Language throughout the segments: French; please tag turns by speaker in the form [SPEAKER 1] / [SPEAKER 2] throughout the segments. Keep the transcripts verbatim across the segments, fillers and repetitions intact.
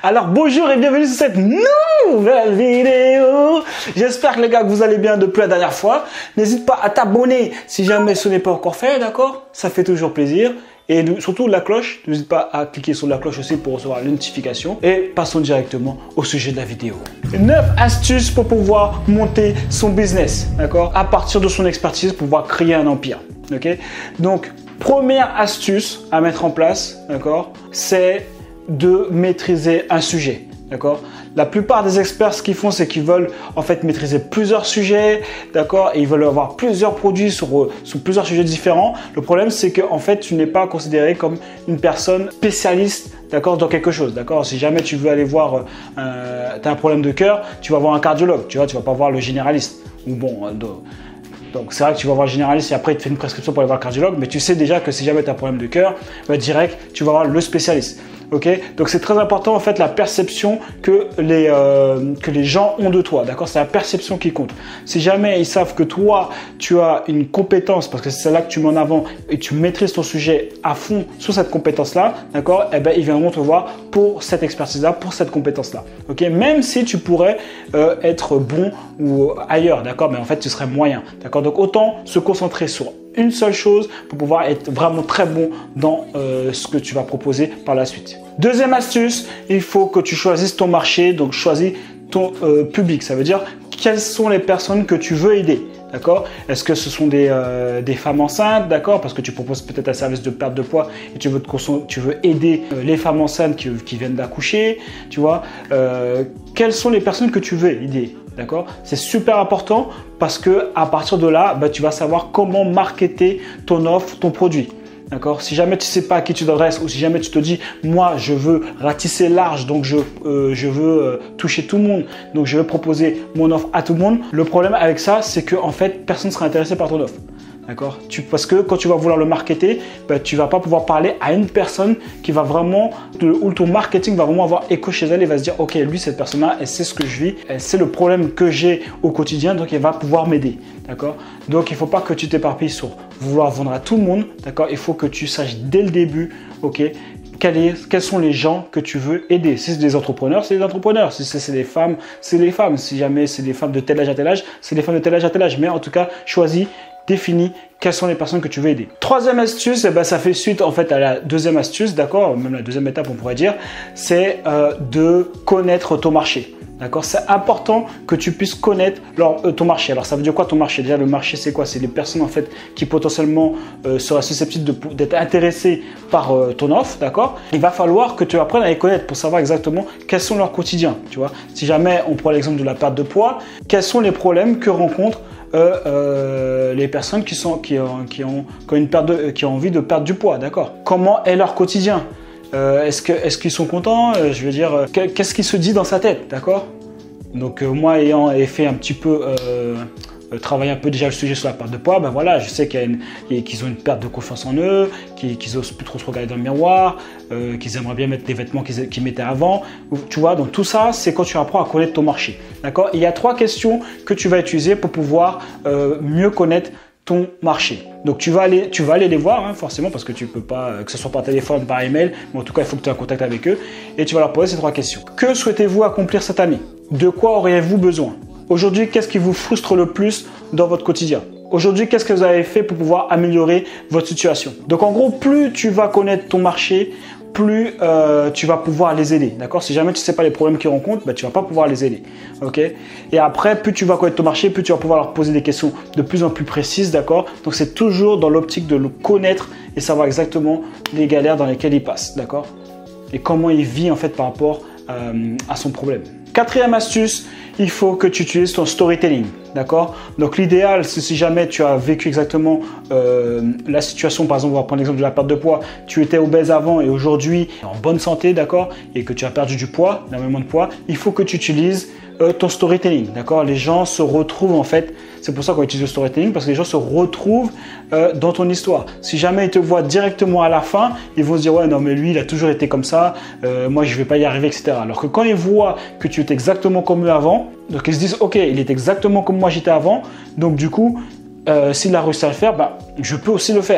[SPEAKER 1] Alors bonjour et bienvenue sur cette nouvelle vidéo. J'espère que les gars que vous allez bien depuis la dernière fois. N'hésite pas à t'abonner si jamais ce n'est pas encore fait, d'accord? Ça fait toujours plaisir. Et surtout la cloche, n'hésite pas à cliquer sur la cloche aussi pour recevoir les notifications. Et passons directement au sujet de la vidéo. neuf astuces pour pouvoir monter son business, d'accord? À partir de son expertise pour pouvoir créer un empire, ok? Donc, première astuce à mettre en place, d'accord? C'est de maîtriser un sujet, d'accord? La plupart des experts, ce qu'ils font, c'est qu'ils veulent en fait maîtriser plusieurs sujets, d'accord? Et ils veulent avoir plusieurs produits sur, sur plusieurs sujets différents. Le problème, c'est qu'en fait, tu n'es pas considéré comme une personne spécialiste, d'accord, dans quelque chose, d'accord? Si jamais tu veux aller voir, euh, tu as un problème de cœur, tu vas voir un cardiologue, tu vois, tu vas pas voir le généraliste. Ou bon, euh, de, donc c'est vrai que tu vas voir le généraliste et après il te fait une prescription pour aller voir le cardiologue, mais tu sais déjà que si jamais tu as un problème de cœur, bah, direct, tu vas voir le spécialiste. Ok, donc c'est très important en fait la perception que les, euh, que les gens ont de toi, d'accord? C'est la perception qui compte. Si jamais ils savent que toi, tu as une compétence, parce que c'est là que tu mets en avant et tu maîtrises ton sujet à fond sur cette compétence-là, d'accord? Eh ben, ils viendront te voir pour cette expertise-là, pour cette compétence-là, ok? Même si tu pourrais euh, être bon ou ailleurs, d'accord? Mais en fait, tu serais moyen, d'accord? Donc autant se concentrer sur une seule chose pour pouvoir être vraiment très bon dans euh, ce que tu vas proposer par la suite. Deuxième astuce, il faut que tu choisisses ton marché, donc choisis ton euh, public. Ça veut dire quelles sont les personnes que tu veux aider, d'accord? Est-ce que ce sont des, euh, des femmes enceintes, d'accord? Parce que tu proposes peut-être un service de perte de poids et tu veux, te tu veux aider euh, les femmes enceintes qui, qui viennent d'accoucher, tu vois? Euh, quelles sont les personnes que tu veux aider? D'accord? C'est super important parce que à partir de là, bah, tu vas savoir comment marketer ton offre, ton produit. D'accord? Si jamais tu ne sais pas à qui tu t'adresses ou si jamais tu te dis moi je veux ratisser large, donc je, euh, je veux euh, toucher tout le monde, donc je veux proposer mon offre à tout le monde, le problème avec ça c'est que en fait personne ne sera intéressé par ton offre. D'accord? Parce que quand tu vas vouloir le marketer, ben, tu ne vas pas pouvoir parler à une personne qui va vraiment, où ton marketing va vraiment avoir écho chez elle et va se dire ok, lui cette personne-là, elle sait ce que je vis, elle sait le problème que j'ai au quotidien, donc elle va pouvoir m'aider. D'accord? Donc il ne faut pas que tu t'éparpilles sur vouloir vendre à tout le monde. D'accord? Il faut que tu saches dès le début, ok, Quels, est, quels sont les gens que tu veux aider. Si c'est des entrepreneurs, c'est des entrepreneurs. Si c'est des femmes, c'est des femmes. Si jamais c'est des femmes de tel âge à tel âge, c'est des femmes de tel âge à tel âge. Mais en tout cas, choisis, définis quelles sont les personnes que tu veux aider. Troisième astuce, eh ben, ça fait suite en fait à la deuxième astuce, d'accord, même la deuxième étape on pourrait dire, c'est euh, de connaître ton marché. D'accord, c'est important que tu puisses connaître leur, euh, ton marché. Alors ça veut dire quoi ton marché? Déjà le marché c'est quoi? C'est les personnes en fait qui potentiellement euh, seraient susceptibles d'être intéressées par euh, ton offre, d'accord? Il va falloir que tu apprennes à les connaître pour savoir exactement quels sont leurs quotidiens, tu vois. Si jamais on prend l'exemple de la perte de poids, quels sont les problèmes que rencontrent Euh, euh, les personnes qui, sont, qui, ont, qui, ont, qui, ont une perte de, qui ont envie de perdre du poids, d'accord? Comment est leur quotidien? euh, Est-ce que, est-ce qu'ils sont contents? euh, Je veux dire, euh, qu'est-ce qui se dit dans sa tête, d'accord? Donc euh, moi ayant fait un petit peu euh, euh, travailler un peu déjà le sujet sur la perte de poids, ben voilà, je sais qu'il y a qu'ils ont une perte de confiance en eux, qu'ils qu'ils osent plus trop se regarder dans le miroir, euh, qu'ils aimeraient bien mettre les vêtements qu'ils qu'ils mettaient avant. Tu vois, donc tout ça, c'est quand tu apprends à connaître ton marché. D'accord? Il y a trois questions que tu vas utiliser pour pouvoir euh, mieux connaître ton marché. Donc tu vas aller, tu vas aller les voir, hein, forcément, parce que tu peux pas, que ce soit par téléphone, par email, mais en tout cas, il faut que tu aies un contact avec eux et tu vas leur poser ces trois questions. Que souhaitez-vous accomplir cette année? De quoi auriez-vous besoin? Aujourd'hui, qu'est-ce qui vous frustre le plus dans votre quotidien? Aujourd'hui, qu'est-ce que vous avez fait pour pouvoir améliorer votre situation? Donc en gros, plus tu vas connaître ton marché, plus euh, tu vas pouvoir les aider, d'accord? Si jamais tu ne sais pas les problèmes qu'ils rencontrent, ben, tu ne vas pas pouvoir les aider, ok? Et après, plus tu vas connaître ton marché, plus tu vas pouvoir leur poser des questions de plus en plus précises, d'accord? Donc c'est toujours dans l'optique de le connaître et savoir exactement les galères dans lesquelles il passe, d'accord? Et comment il vit en fait par rapport euh, à son problème. Quatrième astuce, il faut que tu utilises ton storytelling, d'accord? Donc l'idéal, c'est si jamais tu as vécu exactement euh, la situation, par exemple, on va prendre l'exemple de la perte de poids, tu étais obèse avant et aujourd'hui en bonne santé, d'accord? Et que tu as perdu du poids, énormément de poids, il faut que tu utilises euh, ton storytelling, d'accord? Les gens se retrouvent en fait, c'est pour ça qu'on utilise le storytelling, parce que les gens se retrouvent euh, dans ton histoire. Si jamais ils te voient directement à la fin, ils vont se dire ouais non mais lui il a toujours été comme ça, euh, moi je vais pas y arriver, et cetera. Alors que quand ils voient que tu es exactement comme eux avant, donc ils se disent ok, il est exactement comme moi j'étais avant, donc du coup euh, s'il a réussi à le faire, bah, je peux aussi le faire.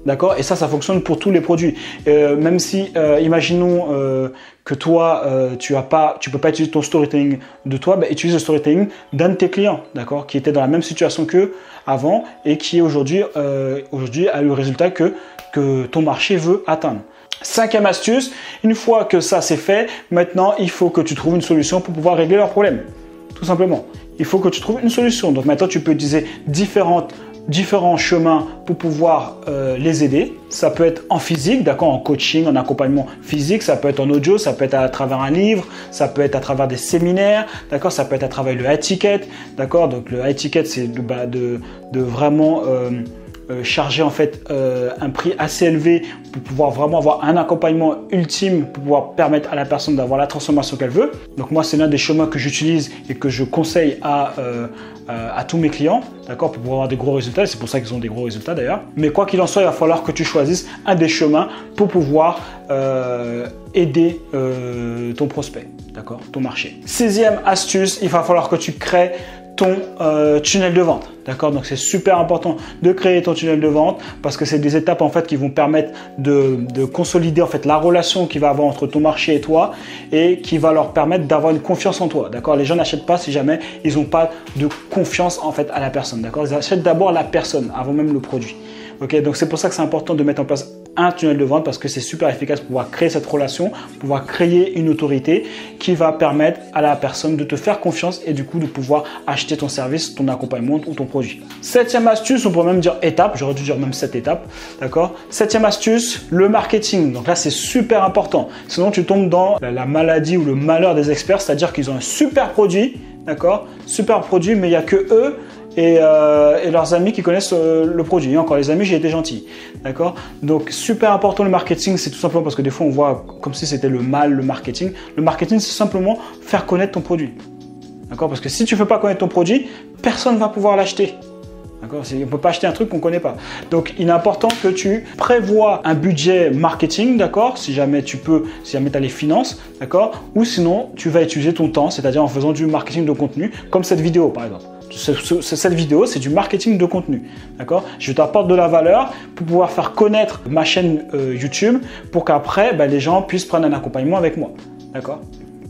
[SPEAKER 1] D'accord? Et ça, ça fonctionne pour tous les produits. Euh, même si, euh, imaginons euh, que toi, euh, tu as pas, tu peux pas utiliser ton storytelling de toi, bah, utilise le storytelling d'un de tes clients, d'accord? Qui était dans la même situation qu'eux avant et qui aujourd'hui euh, aujourd'hui a eu le résultat que, que ton marché veut atteindre. Cinquième astuce, une fois que ça c'est fait, maintenant il faut que tu trouves une solution pour pouvoir régler leurs problèmes. Tout simplement. Il faut que tu trouves une solution. Donc maintenant tu peux utiliser différentes différents chemins pour pouvoir euh, les aider. Ça peut être en physique, d'accord, en coaching, en accompagnement physique, ça peut être en audio, ça peut être à travers un livre, ça peut être à travers des séminaires, d'accord, ça peut être à travers le high ticket, d'accord. Donc le high ticket, c'est de, bah, de, de vraiment euh, euh, charger en fait euh, un prix assez élevé pour pouvoir vraiment avoir un accompagnement ultime pour pouvoir permettre à la personne d'avoir la transformation qu'elle veut. Donc moi, c'est l'un des chemins que j'utilise et que je conseille à euh, à tous mes clients, d'accord, pour pouvoir avoir des gros résultats. C'est pour ça qu'ils ont des gros résultats d'ailleurs. Mais quoi qu'il en soit, il va falloir que tu choisisses un des chemins pour pouvoir euh, aider euh, ton prospect, d'accord, ton marché. Sixième astuce, il va falloir que tu crées ton euh, tunnel de vente, d'accord. Donc c'est super important de créer ton tunnel de vente parce que c'est des étapes en fait qui vont permettre de, de consolider en fait la relation qu'il va avoir entre ton marché et toi et qui va leur permettre d'avoir une confiance en toi, d'accord. Les gens n'achètent pas si jamais ils n'ont pas de confiance en fait à la personne, d'accord. Ils achètent d'abord la personne avant même le produit. Ok, donc c'est pour ça que c'est important de mettre en place un tunnel de vente parce que c'est super efficace pour pouvoir créer cette relation, pouvoir créer une autorité qui va permettre à la personne de te faire confiance et du coup de pouvoir acheter ton service, ton accompagnement ou ton produit. Septième astuce, on pourrait même dire étape, j'aurais dû dire même sept étapes, d'accord. Septième astuce, le marketing. Donc là, c'est super important. Sinon, tu tombes dans la maladie ou le malheur des experts, c'est-à-dire qu'ils ont un super produit, d'accord, super produit, mais il n'y a que eux Et, euh, et leurs amis qui connaissent euh, le produit. Et encore les amis, j'ai été gentil. D'accord? Donc, super important le marketing, c'est tout simplement parce que des fois, on voit comme si c'était le mal, le marketing. Le marketing, c'est simplement faire connaître ton produit. D'accord? Parce que si tu ne fais pas connaître ton produit, personne ne va pouvoir l'acheter. D'accord? On ne peut pas acheter un truc qu'on ne connaît pas. Donc, il est important que tu prévois un budget marketing, d'accord? Si jamais tu peux, si jamais tu as les finances, d'accord? Ou sinon, tu vas utiliser ton temps, c'est-à-dire en faisant du marketing de contenu, comme cette vidéo, par exemple. Cette vidéo, c'est du marketing de contenu, d'accord? Je t'apporte de la valeur pour pouvoir faire connaître ma chaîne euh, YouTube pour qu'après, bah, les gens puissent prendre un accompagnement avec moi, d'accord?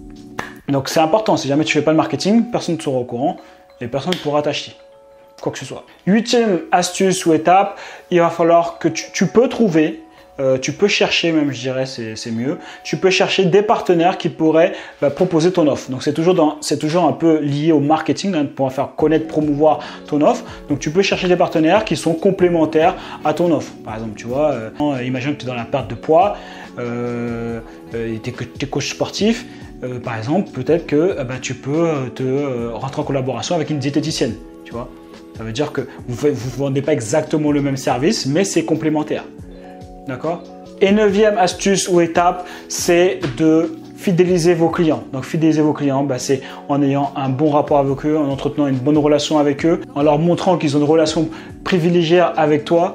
[SPEAKER 1] Donc, c'est important. Si jamais tu ne fais pas le marketing, personne ne sera au courant et personne ne pourra t'acheter, quoi que ce soit. Huitième astuce ou étape, il va falloir que tu, tu peux trouver Euh, tu peux chercher, même je dirais, c'est mieux, tu peux chercher des partenaires qui pourraient bah, proposer ton offre. Donc c'est toujours, dans, c'est toujours un peu lié au marketing, hein, pour faire connaître, promouvoir ton offre. Donc tu peux chercher des partenaires qui sont complémentaires à ton offre. Par exemple, tu vois, euh, imagine que tu es dans la perte de poids, euh, euh, tu es coach sportif, euh, par exemple, peut-être que euh, bah, tu peux te euh, rentrer en collaboration avec une diététicienne, tu vois. Ça veut dire que vous ne vendez pas exactement le même service, mais c'est complémentaire. D'accord? Et neuvième astuce ou étape, c'est de fidéliser vos clients. Donc fidéliser vos clients, bah, c'est en ayant un bon rapport avec eux, en entretenant une bonne relation avec eux, en leur montrant qu'ils ont une relation privilégiée avec toi.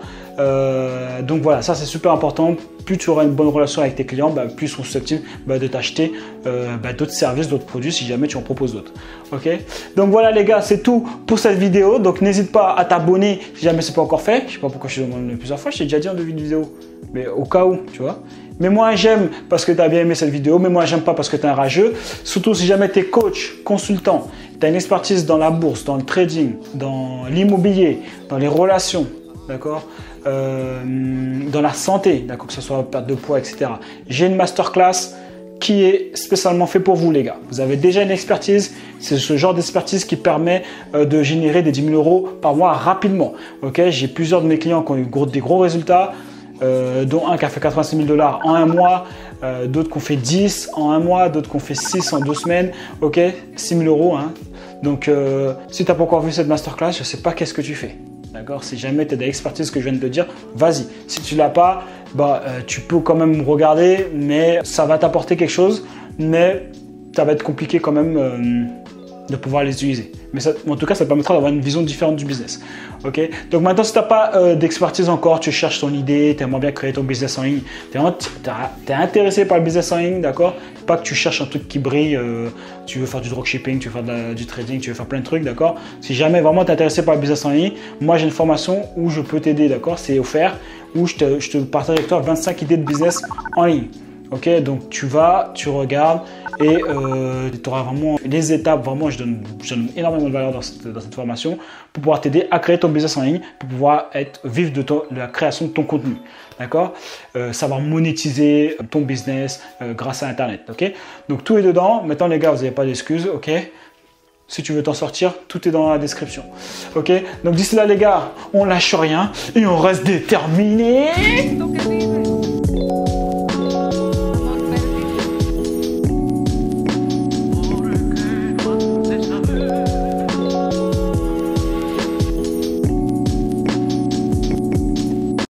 [SPEAKER 1] Euh, donc voilà, ça c'est super important. Plus tu auras une bonne relation avec tes clients, bah, plus ils seront susceptibles bah, de t'acheter euh, bah, d'autres services, d'autres produits si jamais tu en proposes d'autres. Ok? Donc voilà les gars, c'est tout pour cette vidéo. Donc n'hésite pas à t'abonner si jamais c'est pas encore fait. Je sais pas pourquoi je te demande plusieurs fois, je t'ai déjà dit en début de vidéo, mais au cas où, tu vois. Mets-moi un j'aime parce que tu as bien aimé cette vidéo, mets-moi un j'aime pas parce que tu es un rageux. Surtout si jamais tu es coach, consultant, tu as une expertise dans la bourse, dans le trading, dans l'immobilier, dans les relations, d'accord, euh, dans la santé, d'accord, que ce soit perte de poids, et cetera. J'ai une masterclass qui est spécialement fait pour vous les gars. Vous avez déjà une expertise, c'est ce genre d'expertise qui permet euh, de générer des dix mille euros par mois rapidement. Ok, j'ai plusieurs de mes clients qui ont eu gros, des gros résultats. Euh, dont un qui a fait quatre-vingt-six mille dollars en un mois, euh, d'autres qui ont fait dix en un mois, d'autres qui ont fait six en deux semaines, ok, six mille euros. Hein. Donc, euh, si tu n'as pas encore vu cette masterclass, je ne sais pas qu'est-ce que tu fais. D'accord? Si jamais tu as de l'expertise que je viens de te dire, vas-y. Si tu ne l'as pas, bah, euh, tu peux quand même regarder, mais ça va t'apporter quelque chose, mais ça va être compliqué quand même. Euh, de pouvoir les utiliser. Mais ça, en tout cas, ça te permettra d'avoir une vision différente du business. Ok. Donc maintenant, si tu n'as pas euh, d'expertise encore, tu cherches ton idée, tu aimerais bien créer ton business en ligne, tu es intéressé par le business en ligne, d'accord? Pas que tu cherches un truc qui brille, euh, tu veux faire du dropshipping, tu veux faire de la, du trading, tu veux faire plein de trucs, d'accord? Si jamais vraiment tu es intéressé par le business en ligne, moi j'ai une formation où je peux t'aider, d'accord? C'est offert, où je te, je te partage avec toi vingt-cinq idées de business en ligne. Ok, donc tu vas, tu regardes et euh, tu auras vraiment les étapes. Vraiment, je donne, je donne énormément de valeur dans cette, dans cette formation pour pouvoir t'aider à créer ton business en ligne, pour pouvoir être vivre de, ton, de la création de ton contenu. D'accord, euh, savoir monétiser ton business euh, grâce à Internet. Ok, donc tout est dedans. Maintenant, les gars, vous n'avez pas d'excuses. Ok. Si tu veux t'en sortir, tout est dans la description. Ok, donc d'ici là, les gars, on lâche rien et on reste déterminés.